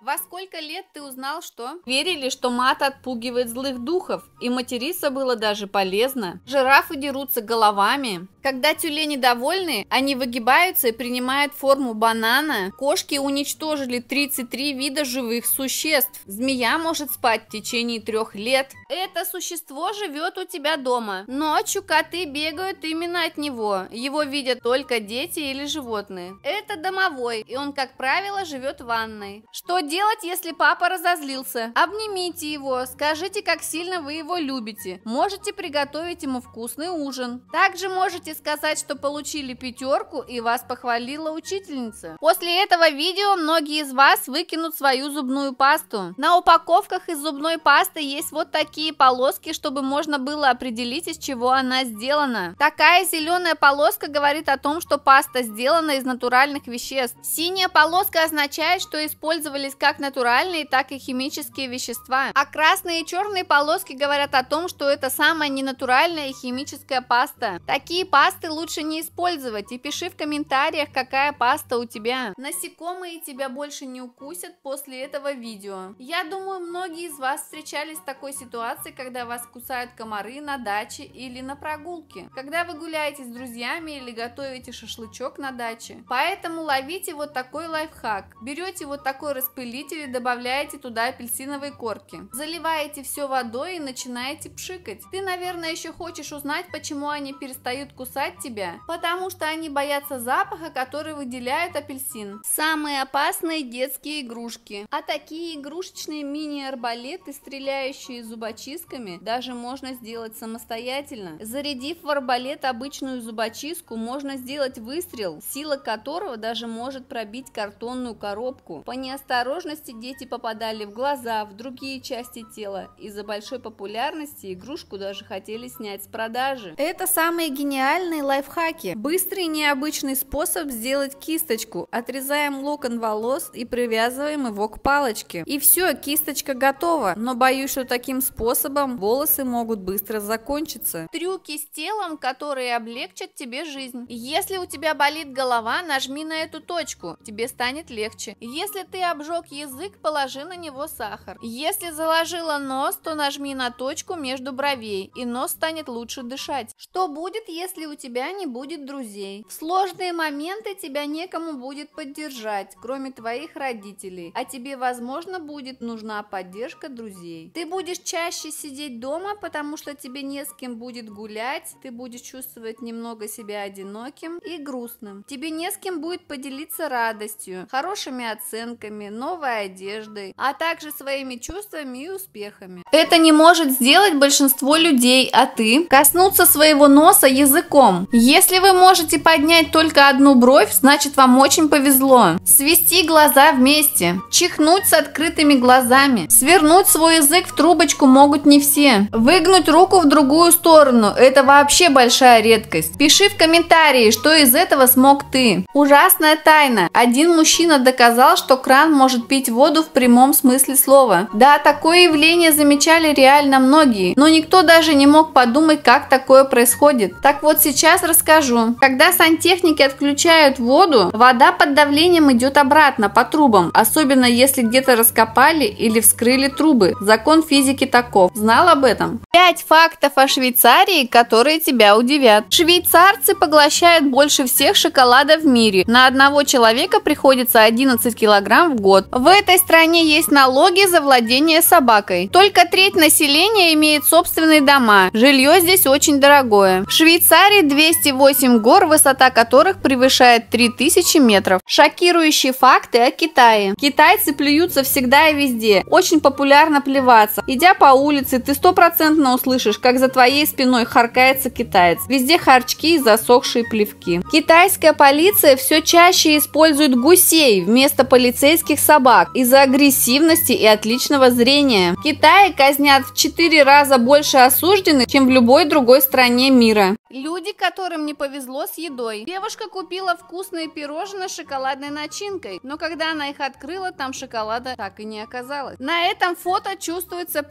Во сколько лет ты узнал, что? Верили, что мат отпугивает злых духов, и материться было даже полезно. Жирафы дерутся головами. Когда тюлени довольны, они выгибаются и принимают форму банана. Кошки уничтожили 33 вида живых существ. Змея может спать в течение 3 лет. Это существо живет у тебя дома. Ночью коты бегают именно от него. Его видят только дети или животные. Это домовой, и он, как правило, живет в ванной. Что делать, если папа разозлился? Обнимите его, скажите, как сильно вы его любите. Можете приготовить ему вкусный ужин. Также можете сказать, что получили 5 и вас похвалила учительница. После этого видео многие из вас выкинут свою зубную пасту. На упаковках из зубной пасты есть вот такие полоски, чтобы можно было определить, из чего она сделана. Такая зеленая полоска говорит о том, что паста сделана из натуральных веществ. Синяя полоска означает, что использовались как натуральные, так и химические вещества. А красные и черные полоски говорят о том, что это самая ненатуральная и химическая паста. Такие пасты лучше не использовать, и пиши в комментариях, какая паста у тебя. Насекомые тебя больше не укусят после этого видео. Я думаю, многие из вас встречались с такой ситуацией, когда вас кусают комары на даче или на прогулке, когда вы гуляете с друзьями или готовите шашлычок на даче. Поэтому ловите вот такой лайфхак. Берете вот такой распылитель и добавляете туда апельсиновые корки. Заливаете все водой и начинаете пшикать. Ты, наверное, еще хочешь узнать, почему они перестают кусать тебя? Потому что они боятся запаха, который выделяет апельсин. Самые опасные детские игрушки. А такие игрушечные мини-арбалеты, стреляющие зубочистками, даже можно сделать самостоятельно. Зарядив в арбалет обычную зубочистку, можно сделать выстрел, сила которого даже может пробить картонную коробку. По неосторожности дети попадали в глаза, в другие части тела. Из-за большой популярности игрушку даже хотели снять с продажи. Это самые гениальные лайфхаки. Быстрый и необычный способ сделать кисточку. Отрезаем локон волос и привязываем его к палочке. И все, кисточка готова. Но боюсь, что таким способом волосы могут быстро закончиться. Трюки с телом, которые облегчат тебе жизнь. Если у тебя болит голова, нажми на эту точку. Тебе станет легче. Если ты обжег язык, положи на него сахар. Если заложила нос, то нажми на точку между бровей, и нос станет лучше дышать. Что будет, если у тебя не будет друзей? В сложные моменты тебя некому будет поддержать, кроме твоих родителей, а тебе, возможно, будет нужна поддержка друзей. Ты будешь чаще сидеть дома, потому что тебе не с кем будет гулять, ты будешь чувствовать немного себя одиноким и грустным. Тебе не с кем будет поделиться радостью, хорошими оценками, новой одеждой, а также своими чувствами и успехами. Это не может сделать большинство людей, а ты? Коснуться своего носа языком. Если вы можете поднять только одну бровь, значит, вам очень повезло. Свести глаза вместе. Чихнуть с открытыми глазами. Свернуть свой язык в трубочку могут не все. Выгнуть руку в другую сторону. Это вообще большая редкость. Пиши в комментарии, что из этого смог ты. Ужасная тайна. Один мужчина доказал, что кран может пить воду в прямом смысле слова. Да, такое явление замечали реально многие, но никто даже не мог подумать, как такое происходит. Так вот, сейчас расскажу. Когда сантехники отключают воду, вода под давлением идет обратно по трубам, особенно если где-то раскопали или вскрыли трубы. Закон физики таков. Знал об этом? 5 фактов о Швейцарии, которые тебя удивят. Швейцарцы поглощают больше всех шоколада в мире. На одного человека приходится 11 килограмм в год. В этой стране есть налоги за владение собакой. Только треть населения имеет собственные дома. Жилье здесь очень дорогое. В Швейцарии 208 гор, высота которых превышает 3000 метров. Шокирующие факты о Китае. Китайцы плюются всегда и везде. Очень популярно плеваться. Идя по улице, ты 100% услышишь, как за твоей спиной харкается китаец. Везде харчки и засохшие плевки. Китайская полиция все чаще использует гусей вместо полицейских собак из-за агрессивности и отличного зрения. В Китае казнят в 4 раза больше осужденных, чем в любой другой стране мира. Люди, которым не повезло с едой. Девушка купила вкусные пирожные с шоколадной начинкой, но когда она их открыла, там шоколада так и не оказалось. На этом фото чувствуется прям боль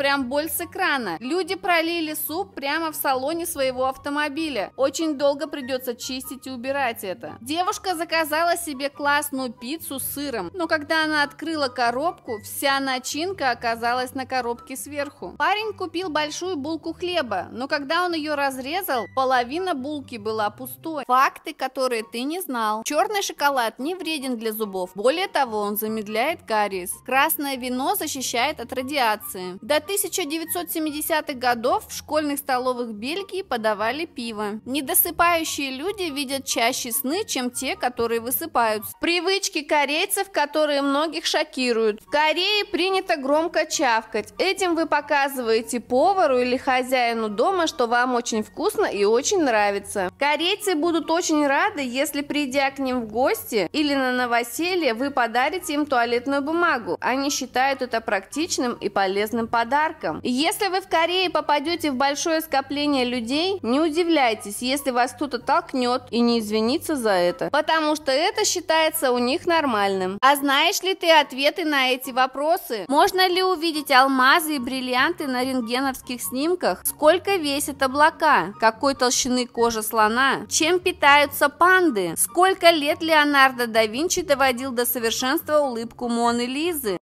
соль с экрана. Люди пролили суп прямо в салоне своего автомобиля. Очень долго придется чистить и убирать это. Девушка заказала себе классную пиццу с сыром, но когда она открыла коробку, вся начинка оказалась на коробке сверху. Парень купил большую булку хлеба, но когда он ее разрезал, половина булки была пустой. Факты, которые ты не знал. Черный шоколад не вреден для зубов. Более того, он замедляет кариес. Красное вино защищает от радиации. До 1970-х годов в школьных столовых Бельгии подавали пиво. Недосыпающие люди видят чаще сны, чем те, которые высыпаются. Привычки корейцев, которые многих шокируют. В Корее принято громко чавкать. Этим вы показываете повару или хозяину дома, что вам очень вкусно и очень нравится. Корейцы будут очень рады, если, придя к ним в гости или на новоселье, вы подарите им туалетную бумагу. Они считают это практичным и полезным подарком. И если вы в Корее попадете в большое скопление людей, не удивляйтесь, если вас кто-то толкнет и не извинится за это, потому что это считается у них нормальным. А знаешь ли ты ответы на эти вопросы? Можно ли увидеть алмазы и бриллианты на рентгеновских снимках? Сколько весят облака? Какой толщины кожа слона? Чем питаются панды? Сколько лет Леонардо да Винчи доводил до совершенства улыбку Моны Лизы?